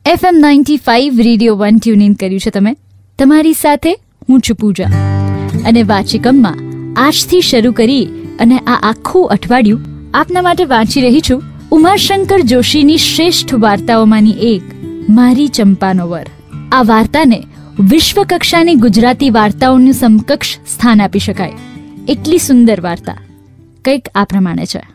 FM 95 radio 1 tune in કર્યું છે તમે. તમારી સાથે હું છું પૂજા અને વાચિકમમાં આજથી શરૂ કરી અને આ આખું અઠવાડિયું આપના માટે વાંચી રહી છું ઉમાશંકર જોશીની શ્રેષ્ઠ વાર્તાઓમાંની એક, મારી ચંપાનો વર. આ વાર્તાને વિશ્વ કક્ષાની ગુજરાતી વાર્તાઓનું સમકક્ષ સ્થાન આપી શકાય એટલી સુંદર વાર્તા કંઈક આ પ્રમાણે છે.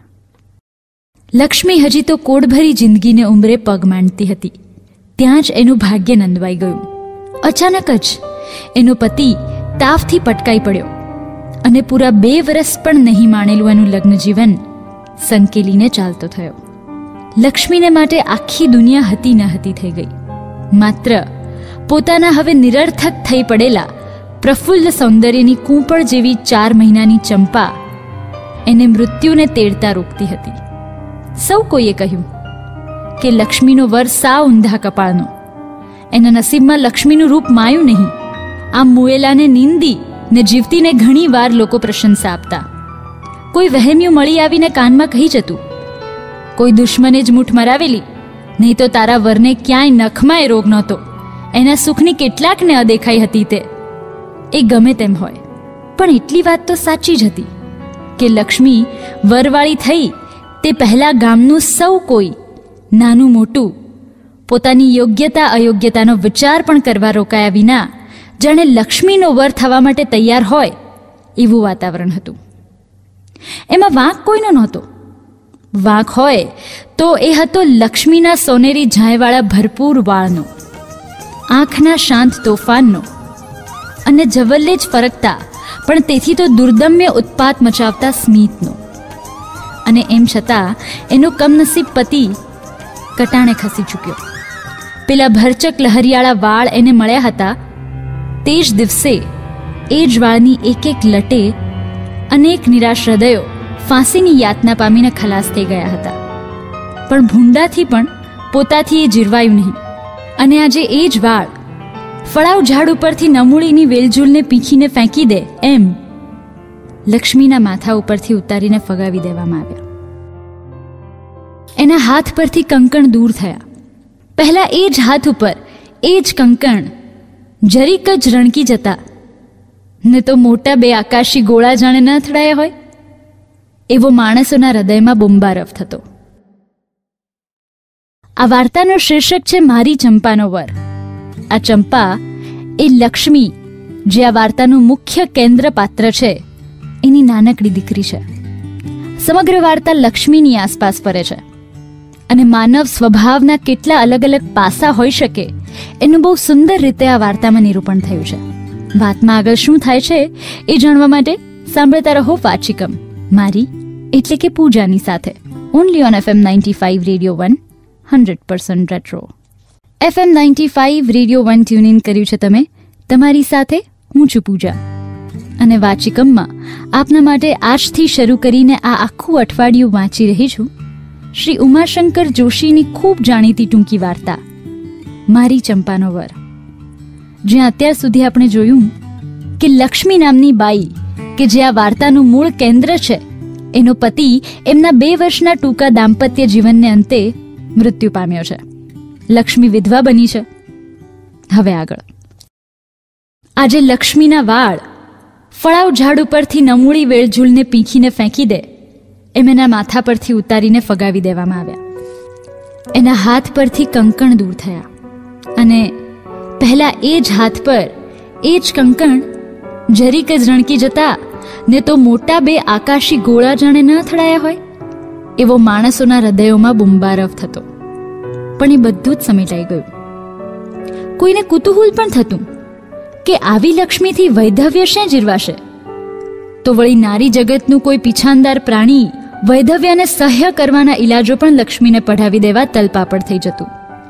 લક્ષ્મી હજી તો કોડભરી જિંદગીને ઉંમરે પગ માંડતી હતી ત્યાં જ એનું ભાગ્ય નંદવાઈ ગયું. અચાનક જ એનો પતિ તાવથી પટકાઈ પડ્યો અને પૂરા 2 વર્ષ પણ નહીં માણેલું એનું લગ્ન જીવન સંકેલીને ચાલતો થયો. લક્ષ્મીને માટે આખી દુનિયા હતી ન હતી થઈ ગઈ. માત્ર પોતાના હવે નિરર્થક થઈ પડેલા પ્રફુલ્લ સૌંદર્યની કૂંપળ જેવી 4 મહિનાની ચંપા એને મૃત્યુને તેડતા રોકતી હતી. સૌ કોઈએ કહ્યું કે લક્ષ્મીનો વર સાવ ઊંધા કપાળનો, એના નસીબમાં લક્ષ્મીનું રૂપ માયું નહીં. આમ મુએલાને નિંદી ને જીવતીને ઘણી વાર લોકો પ્રશંસા આપતા. કોઈ વહેમ્યું મળી આવીને કાનમાં કહી જતું, કોઈ દુશ્મને જ મૂઠ મરાવેલી, નહીં તો તારા વરને ક્યાંય નખમાંય રોગ નહોતો. એના સુખની કેટલાકને અદેખાઈ હતી તે. એ ગમે તેમ હોય, પણ એટલી વાત તો સાચી જ હતી કે લક્ષ્મી વરવાળી થઈ તે પહેલા ગામનું સૌ કોઈ, નાનું મોટું, પોતાની યોગ્યતા અયોગ્યતાનો વિચાર પણ કરવા રોકાયા વિના જાણે લક્ષ્મીનો વર થવા માટે તૈયાર હોય એવું વાતાવરણ હતું. એમાં વાંક કોઈનો નહોતો. વાંક હોય તો એ હતો લક્ષ્મીના સોનેરી ઝાંયવાળા ભરપૂર વાળનો, આંખના શાંત તોફાનનો અને જવલ્લે જ ફરકતા પણ તેથી તો દુર્દમ્ય ઉત્પાત મચાવતા સ્મિતનો. અને એમ છતાં એનો કમનસીબ પતિ કટાણે ખસી ચૂક્યો. પેલા ભરચક લહરિયાળા વાળ એને મળ્યા હતા તે જ દિવસે એ જ વાળની એક એક લટે અનેક નિરાશ હૃદયો ફાંસીની યાતના પામીને ખલાસ થઈ ગયા હતા. પણ ભૂંડાથી પણ પોતાથી એ જીરવાયું નહીં. અને આજે એ જ વાળ ફળાવ ઝાડ ઉપરથી નમૂળીની વેલઝૂલને પીખીને ફેંકી દે એમ લક્ષ્મીના માથા ઉપરથી ઉતારીને ફગાવી દેવામાં આવ્યા. એના હાથ પરથી કંકણ દૂર થયા. પહેલા એ જ હાથ ઉપર એ જ કંકણ જરીક જ રણકી જતા ને તો મોટા 2 આકાશી ગોળા જાણે ન અથડાયા હોય એવો માણસોના હૃદયમાં બુંબારફ થતો. આ વાર્તાનું શીર્ષક છે મારી ચંપાનો વર. આ ચંપા એ લક્ષ્મી, જે આ વાર્તાનું મુખ્ય કેન્દ્ર પાત્ર છે, એની નાનકડી દીકરી છે. સમગ્ર વાર્તા લક્ષ્મીની આસપાસ ફરે છે અને માનવ સ્વભાવના કેટલા અલગ અલગ પાસા હોઈ શકે એનું બહુ સુંદર રીતે આ વાર્તામાં નિરૂપણ થયું છે. વાતમાં આગળ શું થાય છે એ જાણવા માટે સાંભળતા રહો વાચિકમ, મારી એટલે કે પૂજાની સાથે. Only on FM 95 radio 1 100% retro. FM 95 radio 1 tune in કર્યું છે તમે. તમારી સાથે હું છું પૂજા અને વાચિકમમાં આપના માટે આજથી શરૂ કરીને આ આખું અઠવાડિયું વાંચી રહી છું શ્રી ઉમાશંકર જોશીની ખૂબ જાણીતી ટૂંકી વાર્તા મારી ચંપાનો વર. જ્યાં અત્યાર સુધી આપણે જોયું કે લક્ષ્મી નામની બાઈ કે જે આ વાર્તાનું મૂળ કેન્દ્ર છે, એનો પતિ એમના 2 વર્ષના ટૂંકા દાંપત્ય જીવનને અંતે મૃત્યુ પામ્યો છે. લક્ષ્મી વિધવા બની છે. હવે આગળ. આજે લક્ષ્મીના વાળ ફળાવ ઝાડ ઉપરથી નમૂળી વેલઝૂલને પીખીને ફેંકી દે એમ એના માથા પરથી ઉતારીને ફગાવી દેવામાં આવ્યા. એના હાથ પરથી કંકણ દૂર થયા અને પહેલા એ જ હાથ પર એ જ કંકણ જરીક જ રણકી જતા ને તો મોટા 2 આકાશી ગોળા જાણે ન અથડાયા હોય એવો માણસોના હૃદયોમાં બુંબારફ થતો. પણ એ બધું જ સમેટાઈ ગયું. કોઈને કુતૂહલ પણ થતું કે આવી લક્ષ્મીથી વૈધવ્ય શેં જીરવાશે? તો વળી નારી જગતનું કોઈ પીછાનદાર પ્રાણી વૈધવ્યને સહ્ય કરવાના ઇલાજો પણ લક્ષ્મીને પઢાવી દેવા તલપાપડ થઈ જતું.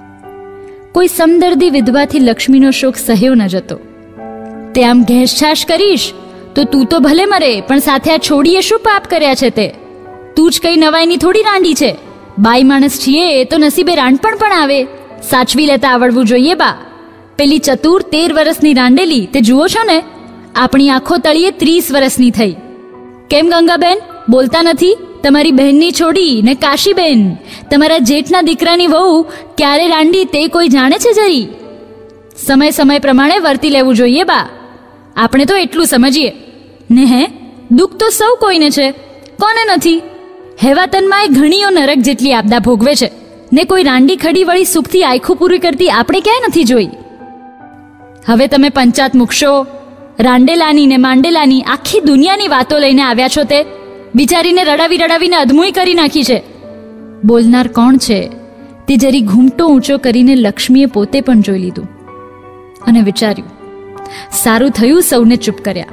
કોઈ સમદર્દી વિધવાથી લક્ષ્મીનો શોક સહ્યો ન જતો. તે આમ ઘેંસછાશ કરીશ તો તું તો ભલે મરે, પણ સાથે આ છોડીએ શું પાપ કર્યા છે તે? તું જ કઈ નવાઈની થોડી રાંડી છે. બાઈ માણસ છીએ તો નસીબે રાંડપણ પણ આવે. સાચવી લેતા આવડવું જોઈએ બા. પેલી ચતુર 13 વર્ષની રાંડેલી તે જુઓ છો ને, આપણી આંખો તળીએ 30 વર્ષની થઈ. કેમ ગંગાબેન બોલતા નથી? તમારી બહેનની છોડી ને કાશીબેન, તમારા જેઠના દીકરાની વહુ ક્યારે રાંડી તે કોઈ જાણે છે જરી? સમય સમય પ્રમાણે વર્તી લેવું જોઈએ બા. આપણે તો એટલું સમજીએ ને. હે, દુઃખ તો સૌ કોઈને છે, કોને નથી? હેવાતનમાં એ ઘણીઓ નરક જેટલી આપદા ભોગવે છે ને કોઈ રાંડી ખડી વળી સુખથી આયખું પૂરી કરતી આપણે ક્યાંય નથી જોઈ. હવે તમે પંચાત મૂકશો, રાંડેલાની ને માંડેલાની આખી દુનિયાની વાતો લઈને આવ્યા છો. તે બિચારીને રડાવી રડાવીને અધમુઈ કરી નાખી છે. બોલનાર કોણ છે તે જરી ઘૂમટો ઊંચો કરીને લક્ષ્મીએ પોતે પણ જોઈ લીધું અને વિચાર્યું, સારું થયું સૌને ચૂપ કર્યા.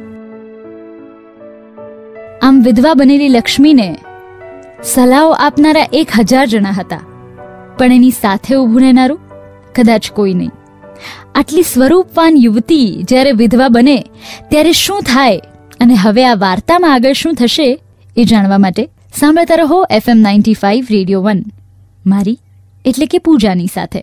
આમ વિધવા બનેલી લક્ષ્મીને સલાહો આપનારા 1000 જણા હતા, પણ એની સાથે ઊભું રહેનારું કદાચ કોઈ નહીં. આટલી સ્વરૂપવાન યુવતી જ્યારે વિધવા બને ત્યારે શું થાય અને હવે આ વાર્તામાં આગળ શું થશે એ જાણવા માટે સાંભળતા રહો FM 95 રેડિયો 1, મારી એટલે કે પૂજાની સાથે.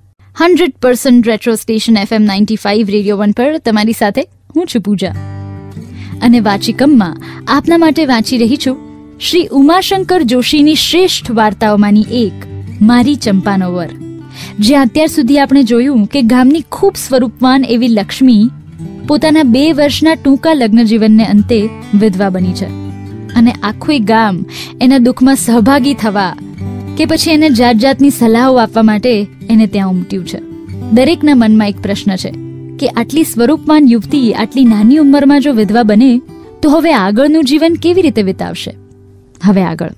100% રેટ્રો સ્ટેશન FM 95 રેડિયો 1 પર તમારી સાથે હું છું પૂજા, અને વાચિકમમાં આપના માટે વાંચી રહી છું શ્રી ઉમાશંકર જોશીની શ્રેષ્ઠ વાર્તાઓમાંની એક, મારી ચંપાનો વર. જ્યાં અત્યાર સુધી આપણે જોયું કે ગામની ખૂબ સ્વરૂપવાન એવી લક્ષ્મી પોતાના 2 વર્ષના ટૂંકા લગ્ન જીવનને અંતે વિધવા બની છે, અને આખું ગામ એના દુઃખમાં સહભાગી થવા કે પછી એને જાત જાતની સલાહો આપવા માટે એને ત્યાં ઉમટ્યું છે. દરેકના મનમાં એક પ્રશ્ન છે કે આટલી સ્વરૂપવાન યુવતી આટલી નાની ઉંમરમાં જો વિધવા બને તો હવે આગળનું જીવન કેવી રીતે વિતાવશે? હવે આગળ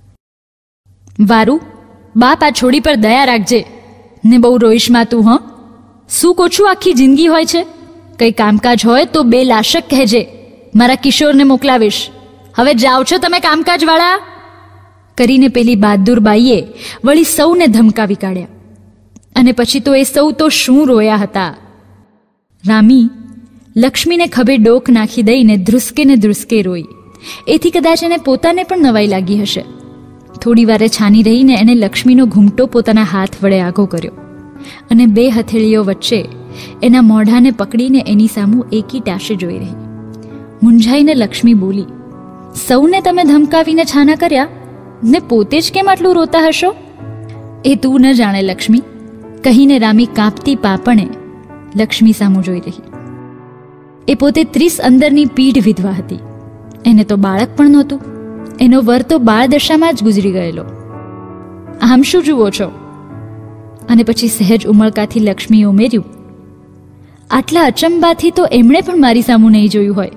વારું, બાપ આ છોડી પર દયા રાખજે ને બહુ રોઈશમાં તું. હ, શું કોછું આખી જિંદગી હોય છે? કઈ કામકાજ હોય તો 2 લાશક કહેજે, મારા કિશોરને મોકલાવીશ. હવે જાઓ છો તમે કામકાજ વાળા કરીને પેલી બહાદુર બાઈએ વળી સૌને ધમકાવી કાઢ્યા. અને પછી તો એ સૌ તો શું રોયા હતા. રામી લક્ષ્મીને ખભે ડોક નાખી દઈને ધ્રુસકે ને ધ્રુસકે રોઈ. એથી કદાચ એને પોતાને પણ નવાઈ લાગી હશે. થોડી વારે છાની રહીને એને લક્ષ્મીનો ઘૂમટો પોતાના હાથ વડે આગો કર્યો અને 2 હથેળીઓ વચ્ચે એના મોઢાને પકડીને એની સામું એકી ટાશે જોઈ રહી. મૂંઝાઈને લક્ષ્મી બોલી, સૌને તમે ધમકાવીને છાના કર્યા ને પોતે જ કેમ આટલું રોતા હશો? એ તું ન જાણે લક્ષ્મી, કહીને રામી કાંપતી પાપણે લક્ષ્મી સામું જોઈ રહી. એ પોતે 30 અંદરની પીઢ વિધવા હતી. એને તો બાળક પણ નહોતું. એનો વર તો બાળદશામાં જ ગુજરી ગયેલો. આમ શું જુઓ છો? અને પછી સહેજ ઉમળકાથી લક્ષ્મીએ ઉમેર્યું, આટલા અચંબાથી તો એમણે પણ મારી સામું નહીં જોયું હોય.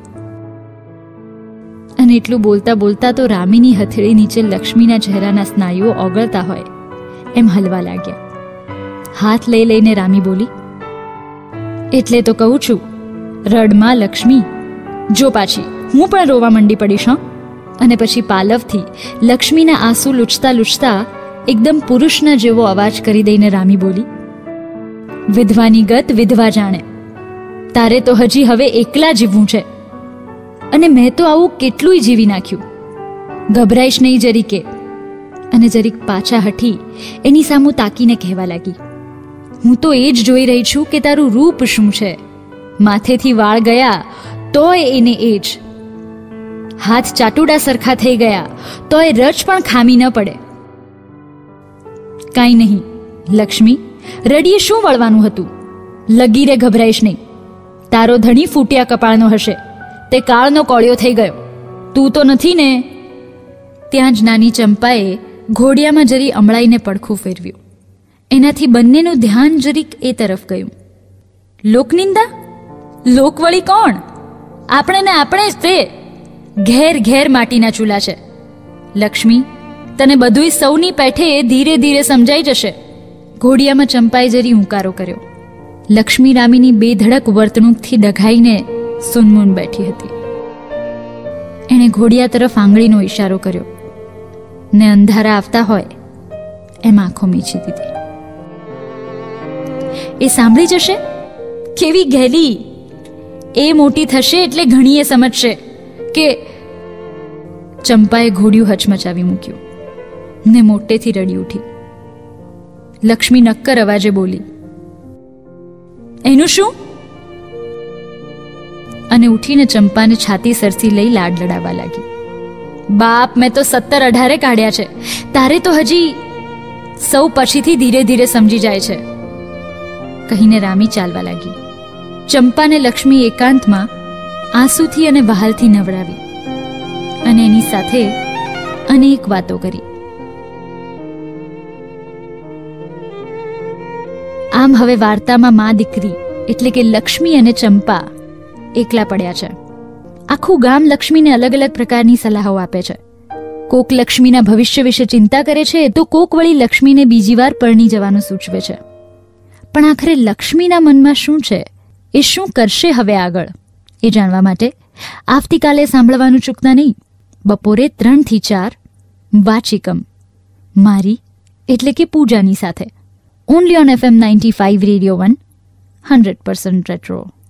અને એટલું બોલતા બોલતા તો રામીની હથેળી નીચે લક્ષ્મીના ચહેરાના સ્નાયુઓ ઓગળતા હોય એમ હલવા લાગ્યા. હાથ લઈ લઈને રામી બોલી, એટલે તો કહું છું, રડમાં લક્ષ્મી, જો પાછી હું પણ રોવા મંડી પડીશ. અને પછી પાલવથી લક્ષ્મીના આંસુ લૂછતા લૂછતા એકદમ પુરુષના જેવો અવાજ કરી દઈને રામી બોલી, વિધવાની ગત વિધવા જાણે. તારે તો હજી હવે એકલા જીવવું છે, અને મેં તો આવું કેટલુંય જીવી નાખ્યું. ગભરાઈશ નહીં જરીકે. અને જરીક પાછા હઠી એની સામું તાકીને કહેવા લાગી, હું તો એ જ જોઈ રહી છું કે તારું રૂપ શું છે. માથેથી વાળ ગયા તોય એને એ જ, હાથ ચાટુડા સરખા થઈ ગયા તોય રચ પણ ખામી ન પડે. કાંઈ નહીં લક્ષ્મી, રડીએ શું વળવાનું હતું? લગીરે ગભરાઈશ નહીં. તારો ધણી ફૂટ્યા કપાળનો હશે, તે કાળનો કોળિયો થઈ ગયો. તું તો નથી ને? ત્યાં જ નાની ચંપાએ ઘોડિયામાં જરી અમળાઈને પડખું ફેરવ્યું. એનાથી બંનેનું ધ્યાન જરીક એ તરફ ગયું. લોકનિંદા? લોકવળી કોણ? આપણે ને આપણે જ તે. ઘેર ઘેર માટીના ચૂલા છે. લક્ષ્મી, તને બધુંય સૌની પેઠે ધીરે ધીરે સમજાઈ જશે. ઘોડિયામાં ચંપાએ જરી હુંકારો કર્યો. લક્ષ્મી રામીની બેધડક વર્તણૂકથી ડઘાઈને સુનમુન બેઠી હતી. એણે ઘોડિયા તરફ આંગળીનો ઈશારો કર્યો ને અંધારા આવતા હોય એમ આંખો મીચી દીધી. એ સાંભળી જશે? કેવી ગહેલી! એ મોટી થશે એટલે ઘણી એ સમજશે કે... ચંપાએ ઘોડિયું હચમચાવી મૂક્યું ને મોટેથી રડી ઉઠી. લક્ષ્મી નક્કર અવાજે બોલી, એનું શું? અને ઉઠીને ચંપાને છાતી સરસી લઈ લાડ લડાવવા લાગી. બાપ, મેં તો 17-18 કાઢ્યા છે. તારે તો હજી સૌ પછીથી ધીરે ધીરે સમજી જાય છે, કહીને રામી ચાલવા લાગી. ચંપાને લક્ષ્મી એકાંતમાં આંસુથી અને વહાલથી નવડાવી અને એની સાથે અનેક વાતો કરી. આમ હવે વાર્તામાં મા દીકરી એટલે કે લક્ષ્મી અને ચંપા એકલા પડ્યા છે. આખું ગામ લક્ષ્મીને અલગ અલગ પ્રકારની સલાહો આપે છે. કોક લક્ષ્મીના ભવિષ્ય વિશે ચિંતા કરે છે, તો કોક વળી લક્ષ્મીને બીજી વાર પરણી જવાનું સૂચવે છે. પણ આખરે લક્ષ્મીના મનમાં શું છે, એ શું કરશે હવે આગળ, એ જાણવા માટે આવતીકાલે સાંભળવાનું ચૂકતા નહીં. બપોરે 3 થી 4 વાચિકમ, મારી એટલે કે પૂજાની સાથે. Only on FM 95 radio 1, 100% retro.